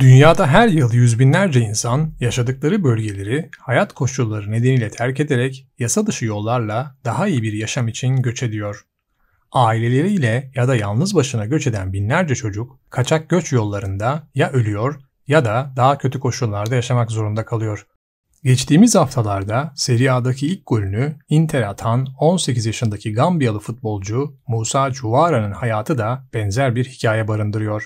Dünyada her yıl yüz binlerce insan yaşadıkları bölgeleri hayat koşulları nedeniyle terk ederek yasa dışı yollarla daha iyi bir yaşam için göç ediyor. Aileleriyle ya da yalnız başına göç eden binlerce çocuk kaçak göç yollarında ya ölüyor ya da daha kötü koşullarda yaşamak zorunda kalıyor. Geçtiğimiz haftalarda Serie A'daki ilk golünü Inter'e atan 18 yaşındaki Gambiyalı futbolcu Musa Juwara'nın hayatı da benzer bir hikaye barındırıyor.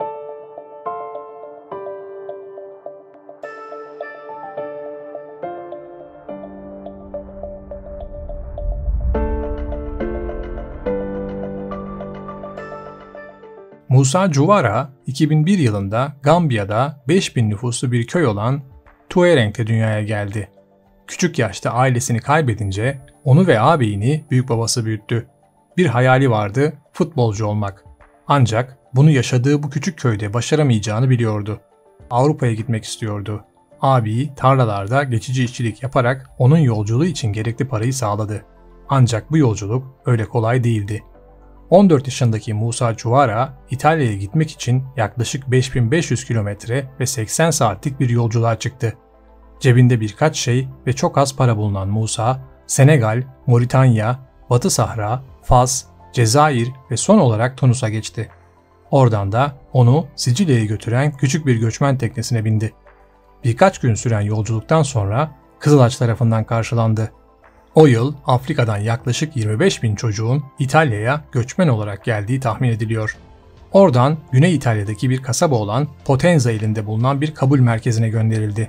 Musa Jawara, 2001 yılında Gambiya'da 5000 nüfuslu bir köy olan Tuareng'de dünyaya geldi. Küçük yaşta ailesini kaybedince onu ve ağabeyini büyükbabası büyüttü. Bir hayali vardı, futbolcu olmak. Ancak bunu yaşadığı bu küçük köyde başaramayacağını biliyordu. Avrupa'ya gitmek istiyordu. Ağabeyi tarlalarda geçici işçilik yaparak onun yolculuğu için gerekli parayı sağladı. Ancak bu yolculuk öyle kolay değildi. 14 yaşındaki Musa Jawara, İtalya'ya gitmek için yaklaşık 5500 kilometre ve 80 saatlik bir yolculuğa çıktı. Cebinde birkaç şey ve çok az para bulunan Musa, Senegal, Moritanya, Batı Sahra, Fas, Cezayir ve son olarak Tunus'a geçti. Oradan da onu Sicilya'ya götüren küçük bir göçmen teknesine bindi. Birkaç gün süren yolculuktan sonra Kızılaç tarafından karşılandı. O yıl Afrika'dan yaklaşık 25.000 çocuğun İtalya'ya göçmen olarak geldiği tahmin ediliyor. Oradan Güney İtalya'daki bir kasaba olan Potenza ilinde bulunan bir kabul merkezine gönderildi.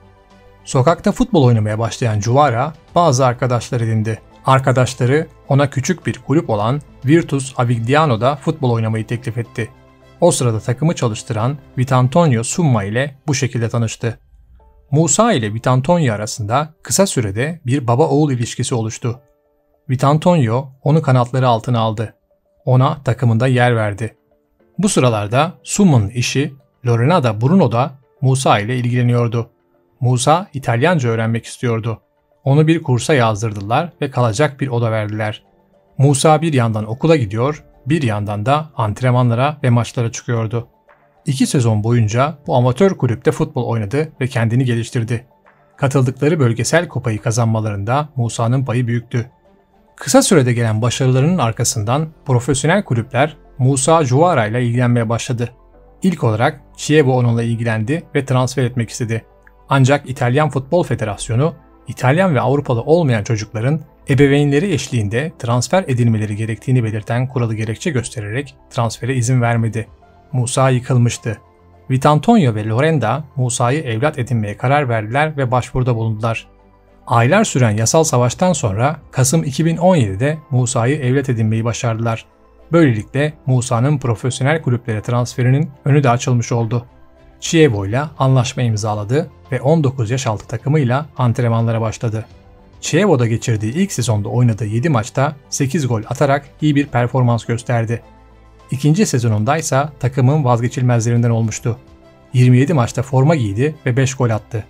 Sokakta futbol oynamaya başlayan Jawara bazı arkadaşlar edindi. Arkadaşları ona küçük bir kulüp olan Virtus Avigliano'da futbol oynamayı teklif etti. O sırada takımı çalıştıran Vitantonio Summa ile bu şekilde tanıştı. Musa ile Vitantonio arasında kısa sürede bir baba-oğul ilişkisi oluştu. Vitantonio onu kanatları altına aldı. Ona takımında yer verdi. Bu sıralarda Summa'nın eşi Lorenada Bruno da Musa ile ilgileniyordu. Musa İtalyanca öğrenmek istiyordu. Onu bir kursa yazdırdılar ve kalacak bir oda verdiler. Musa bir yandan okula gidiyor, bir yandan da antrenmanlara ve maçlara çıkıyordu. 2 sezon boyunca bu amatör kulüpte futbol oynadı ve kendini geliştirdi. Katıldıkları bölgesel kupayı kazanmalarında Musa'nın payı büyüktü. Kısa sürede gelen başarılarının arkasından profesyonel kulüpler Musa Jawara ile ilgilenmeye başladı. İlk olarak Chievo onunla ilgilendi ve transfer etmek istedi. Ancak İtalyan Futbol Federasyonu, İtalyan ve Avrupalı olmayan çocukların ebeveynleri eşliğinde transfer edilmeleri gerektiğini belirten kuralı gerekçe göstererek transfere izin vermedi. Musa yıkılmıştı. Vitantonio ve Lorenda Musa'yı evlat edinmeye karar verdiler ve başvuruda bulundular. Aylar süren yasal savaştan sonra Kasım 2017'de Musa'yı evlat edinmeyi başardılar. Böylelikle Musa'nın profesyonel kulüplere transferinin önü de açılmış oldu. Chievo ile anlaşma imzaladı ve 19 yaş altı takımıyla antrenmanlara başladı. Chievo'da geçirdiği ilk sezonda oynadığı 7 maçta 8 gol atarak iyi bir performans gösterdi. İkinci sezonundaysa takımın vazgeçilmezlerinden olmuştu. 27 maçta forma giydi ve 5 gol attı.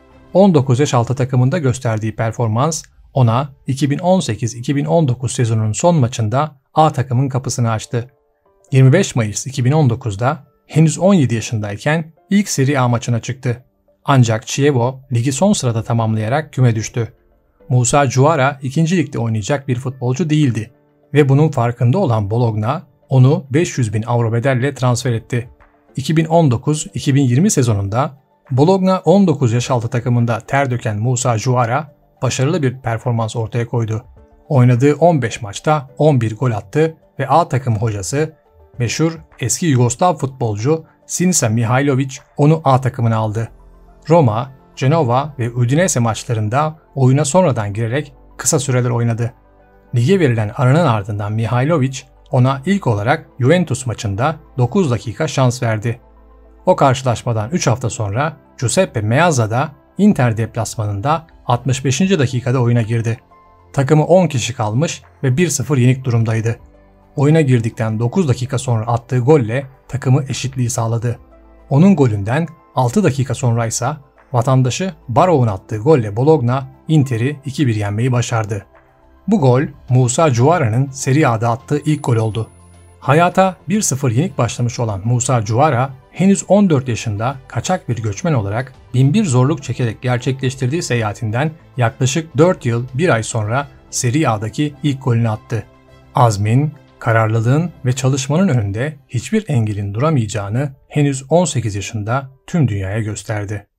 19 yaş altı takımında gösterdiği performans ona 2018-2019 sezonunun son maçında A takımın kapısını açtı. 25 Mayıs 2019'da henüz 17 yaşındayken ilk Serie A maçına çıktı. Ancak Chievo ligi son sırada tamamlayarak küme düştü. Musa Jawara 2. ligde oynayacak bir futbolcu değildi ve bunun farkında olan Bologna onu 500.000 avro bedelle transfer etti. 2019-2020 sezonunda Bologna 19 yaş altı takımında ter döken Musa Jawara başarılı bir performans ortaya koydu. Oynadığı 15 maçta 11 gol attı ve A takım hocası meşhur eski Yugoslav futbolcu Sinisa Mihajlović onu A takımına aldı. Roma, Genova ve Udinese maçlarında oyuna sonradan girerek kısa süreler oynadı. Lige verilen aranın ardından Mihajlović ona ilk olarak Juventus maçında 9 dakika şans verdi. O karşılaşmadan 3 hafta sonra Giuseppe Meazza da Inter deplasmanında 65. dakikada oyuna girdi. Takımı 10 kişi kalmış ve 1-0 yenik durumdaydı. Oyuna girdikten 9 dakika sonra attığı golle takımı eşitliği sağladı. Onun golünden 6 dakika sonra ise vatandaşı Barov'un attığı golle Bologna Inter'i 2-1 yenmeyi başardı. Bu gol Musa Jawara'nın Serie A'da attığı ilk gol oldu. Hayata 1-0 yenik başlamış olan Musa Jawara henüz 14 yaşında kaçak bir göçmen olarak binbir zorluk çekerek gerçekleştirdiği seyahatinden yaklaşık 4 yıl 1 ay sonra Serie A'daki ilk golünü attı. Azmin, kararlılığın ve çalışmanın önünde hiçbir engelin duramayacağını henüz 18 yaşında tüm dünyaya gösterdi.